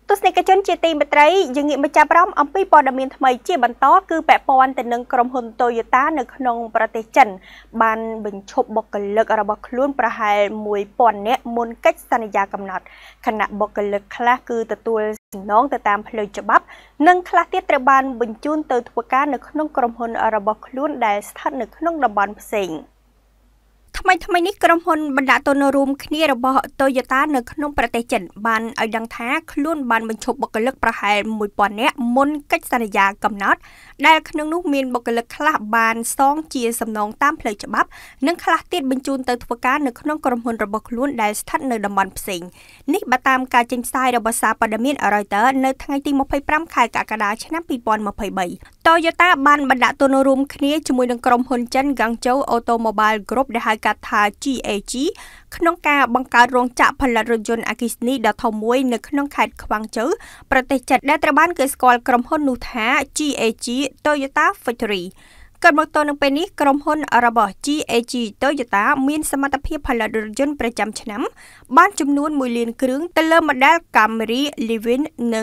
ទស្សនិកជនជាទីមេត្រីយើងងាកមកចាប់អារម្មណ៍អំពីព័ត៌មានថ្មីជាបន្តគឺពាក់ព័ន្ធទៅនឹងក្រុមហ៊ុន Toyota នៅក្នុងប្រទេសចិនបានបញ្ឈប់បុគ្គលិករបស់ខ្លួនប្រហែល 1000 នាក់មុនកិច្ចសន្យាកំណត់ខណៈបុគ្គលិកខ្លះគឺទទួលសំណងទៅតាមផ្លូវច្បាប់និងខ្លះទៀតត្រូវបានបញ្ជូនទៅធ្វើការនៅក្នុងក្រុមហ៊ុនរបស់ខ្លួនដែលស្ថិតនៅក្នុងតំបន់ផ្សេងថ្មីនេះក្រុមហ៊ុនបណ្ដាក់ទុនរួមគ្នារបស់ Toyota នៅក្នុងប្រទេសចិនបានឲ្យដឹងថាខ្លួនបានបញ្ឈប់បុគ្គលិកប្រហែល 1000 នាក់មុនកិច្ចសន្យាកំណត់ដែលក្នុងនោះមានបុគ្គលិកខ្លះបានសងជាសំណងតាមផ្លូវច្បាប់និងខ្លះទៀតបញ្ជូនទៅធ្វើការនៅក្នុងក្រុមហ៊ុនរបស់ខ្លួនដែលស្ថិតនៅតំបន់ផ្សេងនេះបើតាមការចេញផ្សាយរបស់សារព័ត៌មាន Reuters នៅថ្ងៃទី 25 ខែកក្កដាឆ្នាំ 2023 Toyota បានបណ្ដាក់ទុនរួមគ្នាជាមួយនឹងក្រុមហ៊ុនចិន Guangzhou Automobile Group ដែលហៅកាត់ថា GAG ក្នុងការបង្កើតរោងចក្រផលិតរថយន្តអគ្គិសនីដ៏ធំមួយនៅក្នុងខេត្តខ្វាងជូប្រទេសចិនដែលត្រូវបានគេស្គាល់ក្រុមហ៊ុននោះថា GAG Toyota Factory ក៏មកទល់នឹងពេលនេះក្រុមហ៊ុនរបស់ GAG Toyota មានសមត្ថភាពផលិតរថយន្តប្រចាំឆ្នាំបានចំនួន 1 លានគ្រឿងទៅលើ model Camry, Levin និង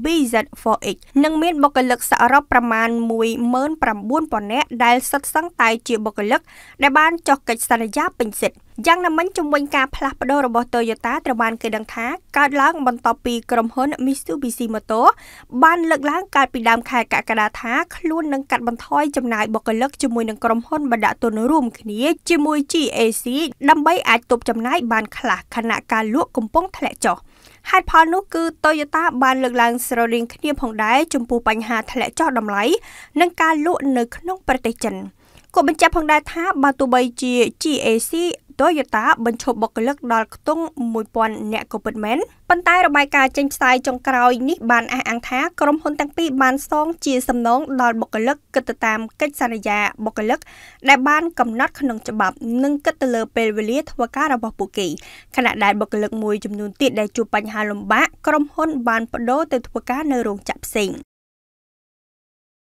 BZ4X និងមានបុគ្គលិកសរុបប្រមាណ 19000 នាក់ដែលសុទ្ធសឹងតែជាបុគ្គលិកដែលបានចុះកិច្ចសន្យាពេញសិទ្ធិយ៉ាងណាមិញជំវិញការផ្លាស់ប្ដូររបស់ Toyota ត្រូវបានគេដឹងថាកើតឡើងបន្ទាប់ពីក្រុមហ៊ុន Mitsubishi Motors បានលើកឡើងកាលពីដើមខែកក្កដាថាខ្លួននឹងកាត់បន្ថយចំណាយបុគ្គលិកជាមួយនឹងក្រុមហ៊ុនបណ្ដាក់ទុនរួមគ្នាជាមួយ GAC ដើម្បីអាចទប់ចំណាយបានខ្លះខណៈការលក់កំពុងធ្លាក់ចុះហេតុផលនោះគឺ Toyota បានលើកឡើងស្រដៀងគ្នាផងដែរចំពោះបញ្ហាធ្លាក់ចុះតម្លៃនិងការលក់នៅក្នុងប្រទេសចិនក៏បញ្ជាក់ផងដែរថាបើទោះបីជា GAC Toyota បញ្ឈប់បុគ្គលិកដល់ខ្ទង់ 1000 នាក់ក៏ពិតមែនប៉ុន្តែរបាយការណ៍ចេញផ្សាយចុងក្រោយនេះបានអះអាងថាក្រុមហ៊ុនទាំងពីរបានសងជាសំណងដល់បុគ្គលិកគិតទៅតាមកិច្ចសន្យាបុគ្គលិកដែលបានកំណត់ក្នុងច្បាប់និងគិតទៅលើពេលវេលាធ្វើការរបស់ពួកគេខណៈដែលបុគ្គលិកមួយចំនួនទៀតដែលជួបបញ្ហាលំបាកក្រុមហ៊ុនបានប្តូរទៅធ្វើការនៅរោងចក្រផ្សេង